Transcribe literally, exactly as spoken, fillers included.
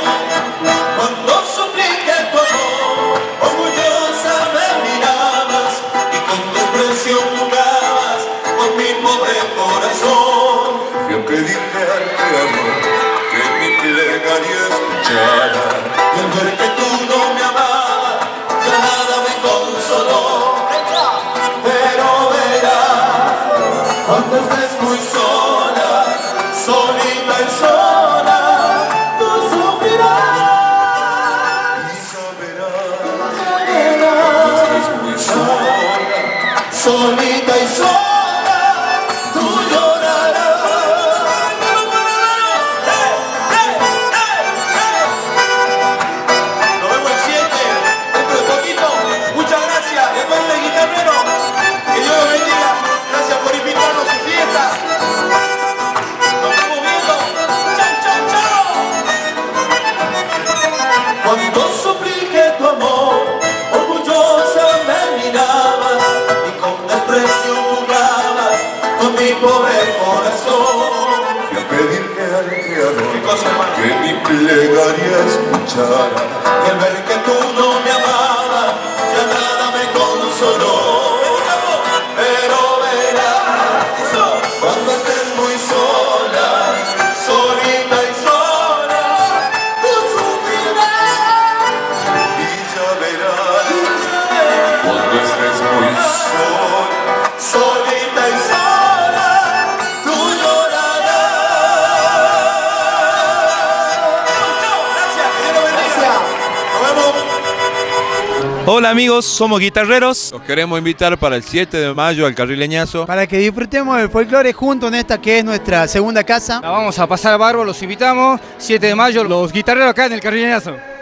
Cuando supliqué tu amor, orgullosa me mirabas y con desprecio jugabas con mi pobre corazón. Fui a pedirle al Creador que mi plegaria escuchara, Y al ver que tú no me amabas, ya nada me consoló. Pero verás, cuando estés muy sola, solita y sola, tú sufrirás. y saberás Verás, que estés muy sola. solita y sola, tú llorarás. Nos vemos el siete, dentro de poquito. Muchas gracias, de parte del guitarrero. Que Dios los bendiga. Gracias por invitarnos a su fiesta. Nos estamos viendo. Chau, chau, chau. Cuando supliqué tu amor, orgullosa me mirabas y con desprecio jugabas con mi pobre corazón. Fui a pedirle al Creador ¿Qué cosa, hermano? que mi plegaria escuchara, Y al ver que tú no me amabas, ya nada me consoló. Pero verás, cuando estés muy sola, solita y sola, tú sufrirás. y ya verás cuando estés muy sola. Solita y sola, tú llorarás. Gracias, que Dios los bendiga. Nos vemos. Hola amigos, somos guitarreros. Los queremos invitar para el siete de mayo al Carrileñazo. Para que disfrutemos del folclore juntos en esta que es nuestra segunda casa. La vamos a pasar a bárbaro, los invitamos. siete de mayo, los guitarreros acá en el Carrileñazo.